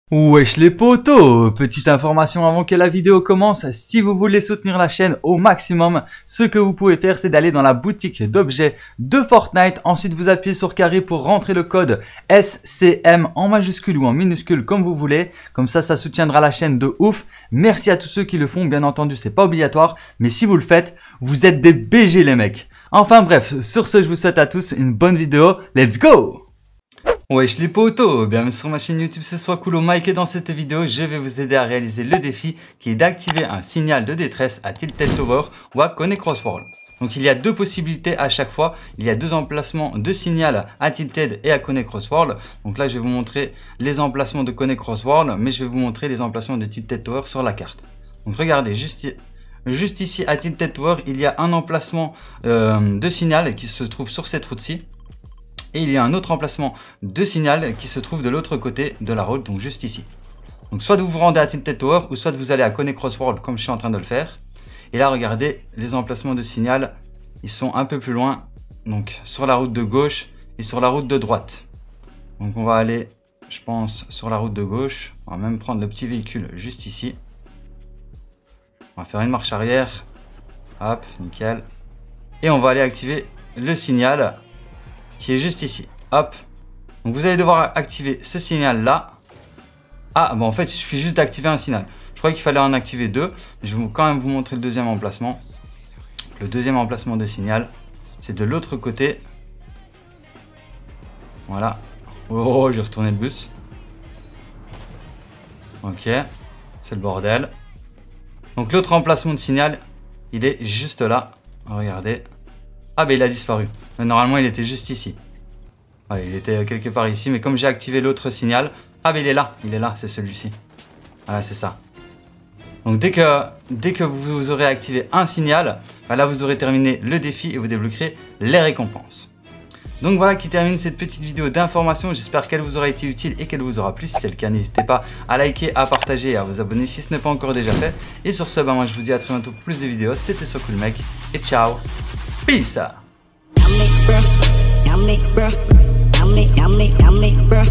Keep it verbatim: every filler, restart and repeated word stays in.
Wesh les potos, petite information avant que la vidéo commence, si vous voulez soutenir la chaîne au maximum, ce que vous pouvez faire c'est d'aller dans la boutique d'objets de Fortnite, ensuite vous appuyez sur carré pour rentrer le code S C M en majuscule ou en minuscule comme vous voulez, comme ça ça soutiendra la chaîne de ouf. Merci à tous ceux qui le font, bien entendu c'est pas obligatoire, mais si vous le faites, vous êtes des B G les mecs. Enfin bref, sur ce je vous souhaite à tous une bonne vidéo, let's go! Wesh les potos, bienvenue sur ma chaîne YouTube, c'est Swakulo Mike et dans cette vidéo je vais vous aider à réaliser le défi qui est d'activer un signal de détresse à Tilted Tower ou à Connect Crossworld. Donc il y a deux possibilités à chaque fois, il y a deux emplacements de signal à Tilted et à Connect Crossworld. Donc là je vais vous montrer les emplacements de Connect Crossworld, mais je vais vous montrer les emplacements de Tilted Tower sur la carte. Donc regardez, juste, juste ici à Tilted Tower il y a un emplacement euh, de signal qui se trouve sur cette route-ci. Et il y a un autre emplacement de signal qui se trouve de l'autre côté de la route, donc juste ici. Donc soit vous vous rendez à Tilted Tower ou soit vous allez à Connect Crossworld comme je suis en train de le faire. Et là regardez, les emplacements de signal, ils sont un peu plus loin, donc sur la route de gauche et sur la route de droite. Donc on va aller, je pense, sur la route de gauche. On va même prendre le petit véhicule juste ici. On va faire une marche arrière. Hop, nickel. Et on va aller activer le signal qui est juste ici. Hop. Donc vous allez devoir activer ce signal là. Ah bon, en fait il suffit juste d'activer un signal. Je croyais qu'il fallait en activer deux. Je vais quand même vous montrer le deuxième emplacement. Le deuxième emplacement de signal, c'est de l'autre côté. Voilà. Oh, j'ai retourné le bus. Ok, c'est le bordel. Donc l'autre emplacement de signal, il est juste là. Regardez. Ah ben il a disparu. Mais normalement il était juste ici. Ouais, il était quelque part ici. Mais comme j'ai activé l'autre signal. Ah ben il est là. Il est là, c'est celui-ci. Voilà, c'est ça. Donc dès que, dès que vous aurez activé un signal, ben là vous aurez terminé le défi et vous débloquerez les récompenses. Donc voilà qui termine cette petite vidéo d'information. J'espère qu'elle vous aura été utile et qu'elle vous aura plu. Si c'est le cas, n'hésitez pas à liker, à partager et à vous abonner si ce n'est pas encore déjà fait. Et sur ce, ben moi je vous dis à très bientôt pour plus de vidéos. C'était Swakulo Mike et ciao. Peace out. Yummy, bruh. Yummy, bruh. Yummy, yummy, yummy, bruh.